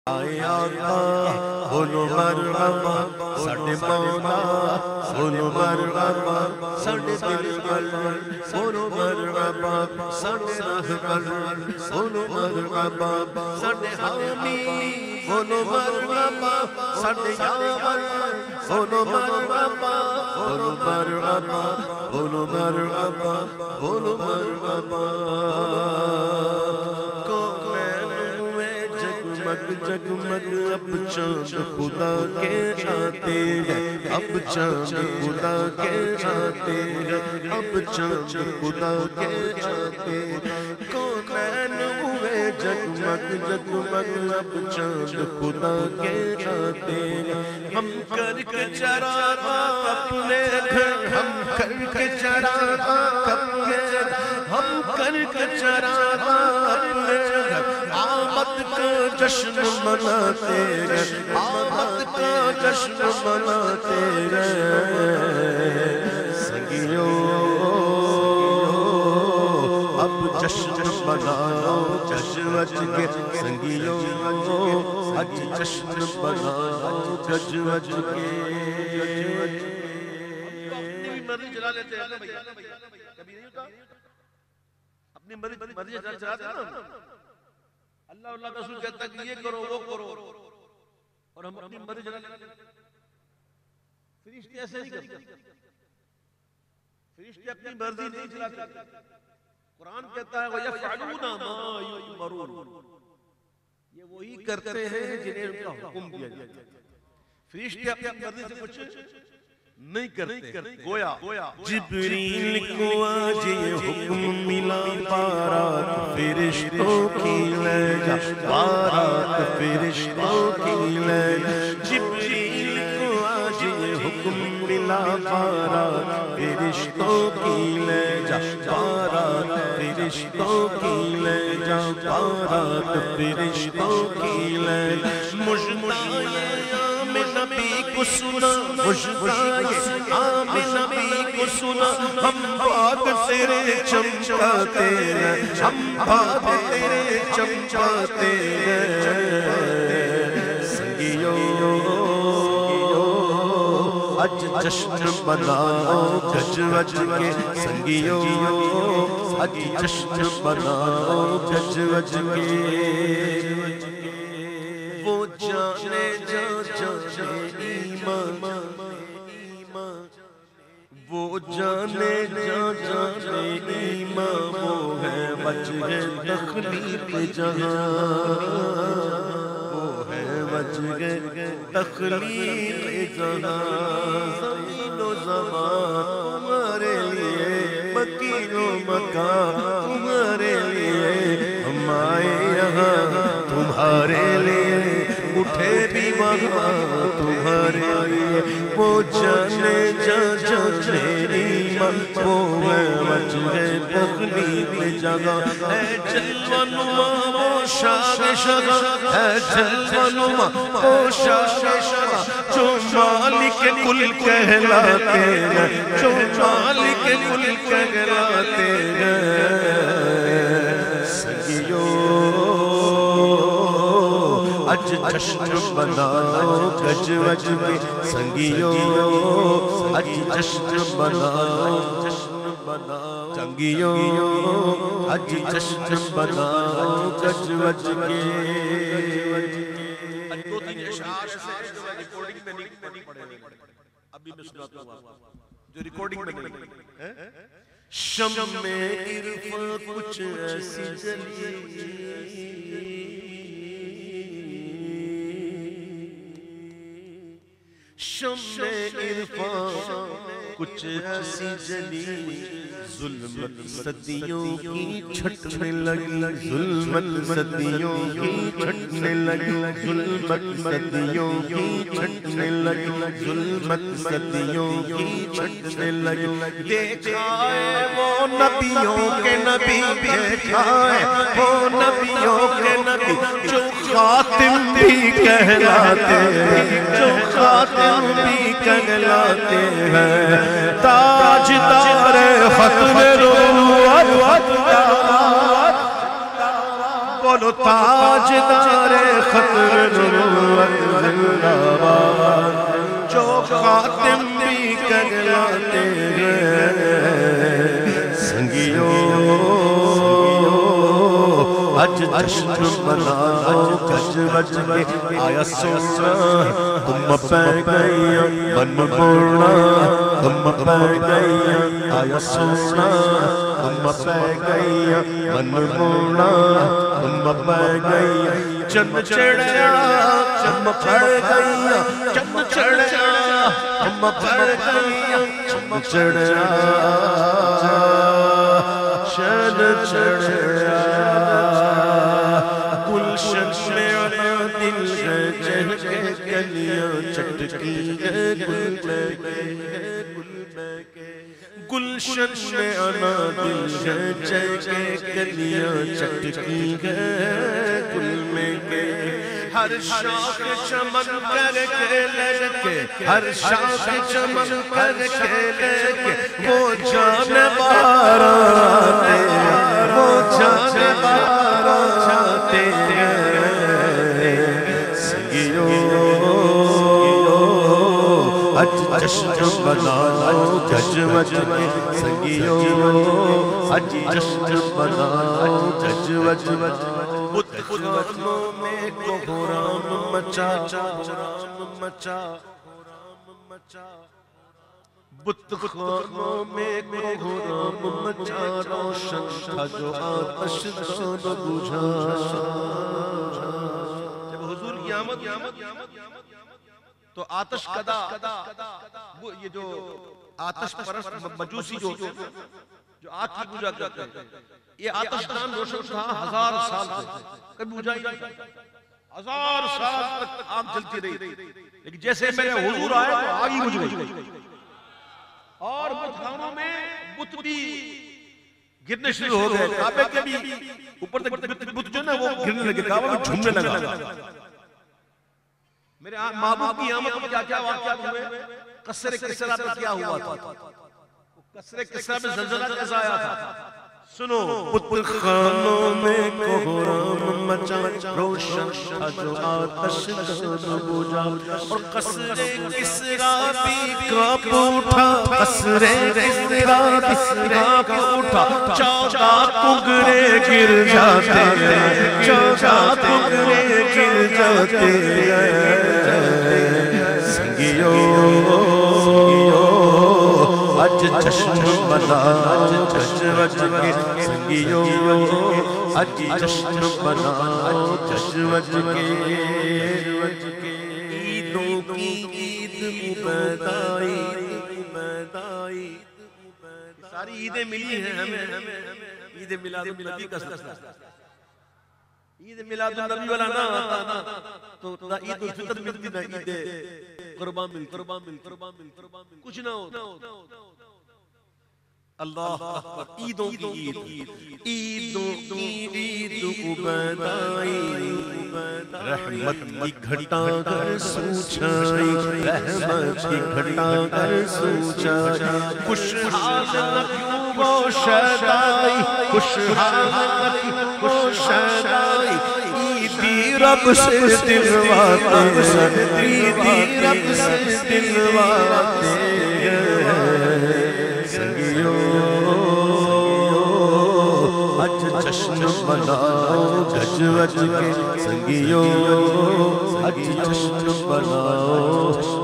آئے آقا بولو مرحبا ساڈے مولا بولو مرحبا ساڈے دلبر بولو مرحبا ساڈے رہبر بولو مرحبا ساڈے حامی بولو مرحبا ساڈے یاور بولو مرحبا بولو مرحبا بولو مرحبا بولو مرحبا جگمگ اب چاند خدا کے آتے ہیں اب چاند خدا کے آتے ہیں اب چاند خدا کے آتے ہیں کونین ہوئے جگمگ جگمگ اب چاند خدا کے آتے ہیں ہم کر کے چراغا اپنے گھر ہم کر کے چراغا اپنے گھر ہم کر کے چراغا اپنے گھر آمد کا جشن مناتے گئے آمد کا جشن مناتے گئے سنگیوں اب جشن مناؤ جشوج کے سنگیوں آج جشن مناؤ جشوج کے اپنی مرضی چلا لیتے ہیں کبھی نہیں ہوتا اپنی مرضی چلاتے ہیں نا اللہ کا رسول کہتا ہے کہ یہ کرو وہ کرو اور ہم اپنی مرضی چلا لیتے ہیں فرشتے ایسے نہیں کرتے فرشتے اپنی مرضی نہیں چلاتے قرآن کہتا ہے وَيَفْعَلُونَ مَا يُؤْمَرُونَ یہ وہی کرتے ہیں جنہیں ان کا حکم دیا جاتا ہے فرشتے اپنی مرضی سے کچھ نہیں کرتے گویا جبریل کو آج یہ حکم ملا بارات فرشتوں کی لے جا بارات فرشتوں کی لے جا جبریل کو آج یہ حکم ملا بارات فرشتوں کی لے جا بارات فرشتوں کی لے جا بارات فرشتوں کی لے جا مجھدائے نبی کو سنا مجھدائے عام نبی کو سنا ہم بات تیرے چمچاتے ہیں ہم بات تیرے چمچاتے ہیں سنگیوں آج جشن مناؤ جشوج کے سنگیوں آج جشن مناؤ جشوج کے وہ جانے وہ جانے ایمان وہ ہے وجہ تخلیق جہاں وہ ہے وجہ تخلیق جہاں زمین و زمان تمہارے لیے مکین و مکان تمہارے لیے ہم آئے یہاں تمہارے لیے اٹھے بھی وہاں تمہارے لیے وہ جانے ایمان وہ ہے وجہ تخلیق جگہ اے جلوہ نما وہ شاہ شگہ اے جلوہ نما وہ شاہ شگہ جو مالک کل کہلاتے ہیں جو مالک کل کہلاتے ہیں سنگیوں آج جشن مناؤ گجوج کے سنگیوں آج جشن مناؤ سنگیوں آج جشن مناؤ گجوج کے دو تین اشعار سے جو میں ریکارڈنگ میں نہیں پڑھے ابھی میں سناتا ہوں جو ریکارڈنگ میں نہیں شم میں عرفاں کچھ ایسی جلی شم عرفاں کچھ ایسی جلی ظلمت صدیوں کی چھٹنے لگی ظلمت صدیوں کی چھٹنے لگی ظلمت صدیوں کی چھٹنے لگی ظلمت صدیوں کی چھٹنے لگی دیکھا ہے وہ نبیوں کے نبی دیکھا ہے وہ نبیوں کے نبی جو خاتم بھی کہلاتے ہیں جو خاتم بھی کہلاتے ہیں تاجدار ختم نبوت بولو تاجدار ختم جشن مناؤ گج وج کے آیا سونا تم پہ گئی من موڑا تم پہ گئی آیا سونا تم پہ گئی من موڑا تم پہ گئی چند چڑھیا چم پڑ گئی چم چڑھیا چم پڑ گئی چم چڑھیا چند چڑھیا گلشن میں آنا دل ہے چہکے گلیاں چٹکی ہے گل بہکے گلشن میں آنا دل ہے چہکے گلیاں چٹکی ہے گل بہکے ہر شاخ چمن کر کے لڑکے ہر شاخ چمن کر کے لڑکے وہ جان باراتے وہ جان باراتے سنگیو اج جشن مناؤ گج وج کے سنگیو اج جشن مناؤ گج وج بت خانوں میں کوہرام مچا بت خانوں میں کوہرام مچا روشن تھا جو آتش دان بجھا جب حضور کی آمد تو آتش کدا یہ جو آتش پرست مجوسی جو آگ کی پوجا کرتے ہیں یہ آتش دان روشن تھا 1000 سال سے کبھی بجھا ہی نہیں 1000 سال تک آگ جلتی رہی لیکن جیسے میرے حضور آئے تو آگ ہی بجھ گئی اور بت خانوں میں بت بھی گرنے شروع ہو گئے کعبے کے بھی اوپر تک بت جو نا وہ گرنے لگے کعبہ میں جھومنے لگا میرے محبوب کی آمد میں کیا کیا واقعات ہوئے قصر کسرا میں کیا ہوا تھا قصر کسرا میں زلزلہ کیسا آیا تھا سنو بت خانوں میں کوہرام مچا روشن تھا جو آتش دان بجھا اور قصر کسرا بھی کانپ اٹھا قصر کسرا بھی کانپ اٹھا 14 کنگرے گر جاتے 14 کنگرے گر جاتے سنگیو اج جشن مناؤ گج وج کے سنگیو اج جشن مناؤ گج وج کے عیدوں کی عید عبیدائی ساری عیدیں ملی ہیں ہمیں عید میلاد النبی کا سلسلہ عید میلاد النبی والا نہ آتا تو عید الفطر ملتی نہ عید قربان ملتی کچھ نہ ہوتا اللہ اکبر عیدوں کی عید عیدوں کی عید عبیدائی رحمت کی گھٹا کر سوچائی رحمت کی گھٹا کر سوچائی خوشحال نکیوں وہ شہدائی خوشحال نکیوں وہ شہدائی عیدی رب سے دلواتے عیدی رب سے دلواتے سنگیو اج جشن مناؤ گج وج کے سنگیو اج جشن مناؤ